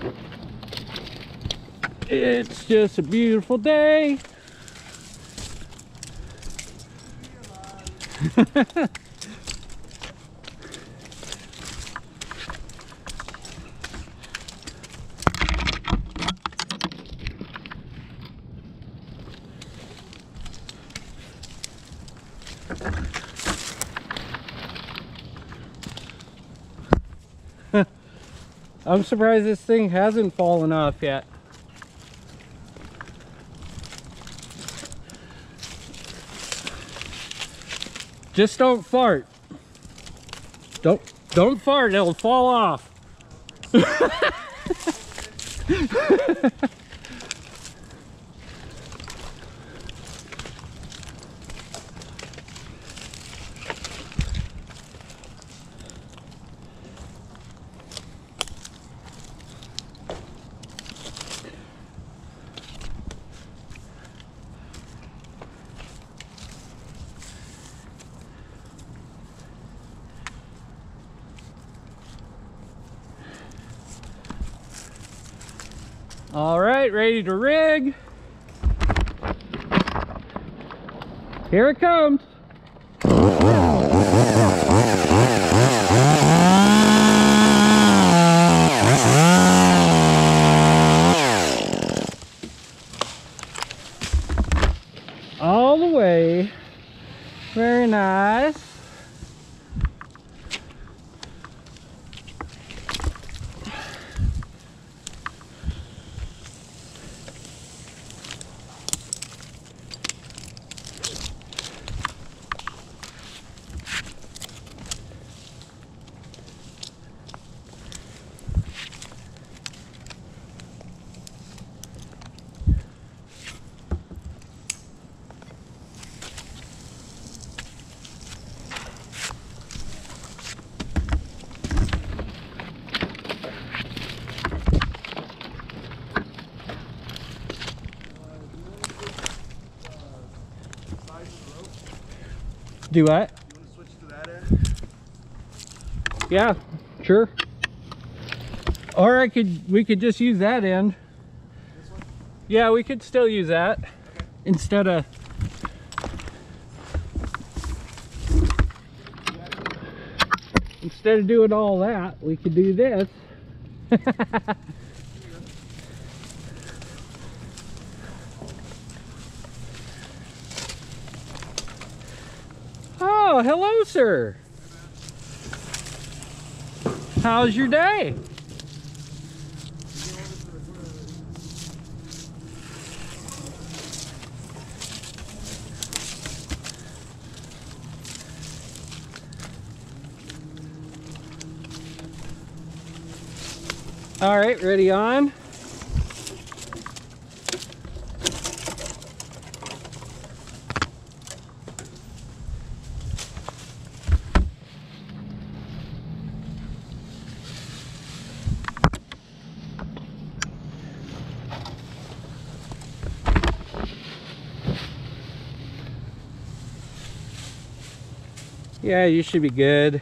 It's just a beautiful day. I'm surprised this thing hasn't fallen off yet. Just don't fart. Don't fart, it'll fall off. All right, ready to rig. Here it comes. All the way. Very nice. Do what? You want to switch to that end? Yeah, sure. Or we could just use that end. This one? Yeah, we could still use that. Okay. Instead of doing all that, we could do this. Oh, hello, sir. How's your day? All right, ready on. Yeah, you should be good.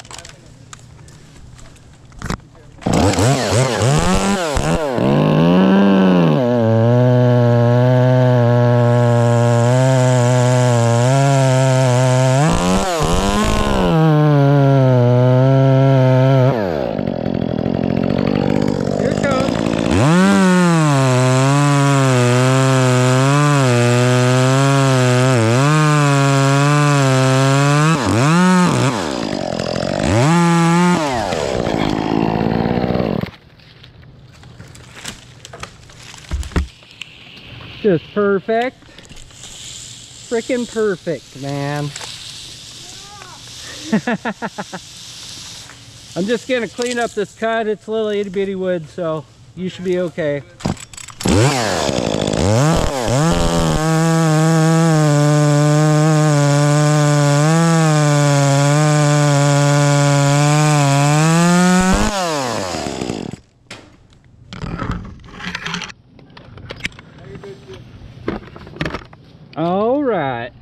Just perfect. Freaking perfect, man. I'm just gonna clean up this cut. It's a little itty bitty wood, so you should be okay. All right.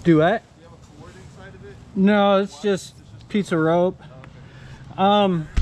Do what? Do you have a cord inside of it? No, it's just a piece of rope. Oh, okay.